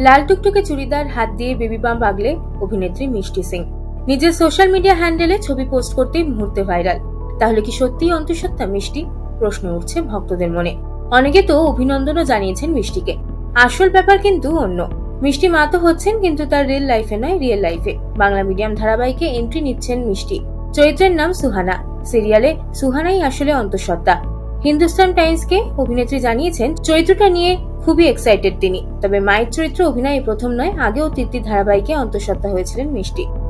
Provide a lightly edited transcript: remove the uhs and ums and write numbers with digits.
লাল টুকটুকে চুড়িদার, হাত দিয়ে বেবি বাম্প আগলে অভিনেত্রী মিষ্টি সিং নিজের সোশ্যাল মিডিয়া হ্যান্ডেলে ছবি পোস্ট করতেই মুহূর্তে ভাইরাল। তাহলে কি সত্যিই অন্তঃসত্ত্বা মিষ্টি? প্রশ্ন উঠছে ভক্তদের মনে। অনেকে তো অভিনন্দনও জানিয়েছেন মিষ্টিকে। আসল ব্যাপার কিন্তু অন্য। মিষ্টি মা তো হচ্ছেন, কিন্তু তার রিয়েল লাইফে নয়, রিয়েল লাইফে বাংলা মিডিয়াম ধারাবাহিকে এন্ট্রি নিচ্ছেন মিষ্টি। চরিত্রের নাম সুহানা। সিরিয়ালে সুহানাই আসলে অন্তঃসত্ত্বা। হিন্দুস্তান টাইমসকে অভিনেত্রী জানিয়েছেন চরিত্রটা নিয়ে খুবই এক্সাইটেড তিনি। তবে মায়ের চরিত্রে অভিনয় প্রথম নয়, আগেও তিতলি ধারাবাহিকে অন্তঃসত্ত্বা হয়েছিলেন মিষ্টি।